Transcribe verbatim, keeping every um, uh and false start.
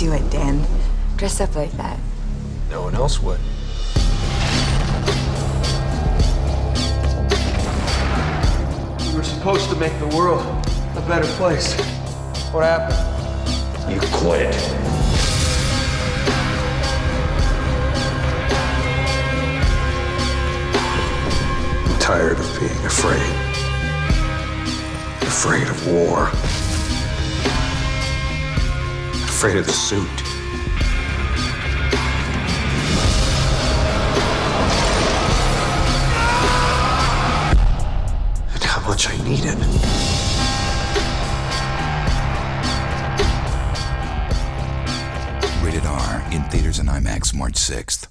do it, Dan. Dress up like that. No one else would. We were supposed to make the world a better place. What happened? You quit. I'm tired of being afraid. Afraid of war. Afraid of the suit. And how much I need it. Rated R in theaters and IMAX March sixth.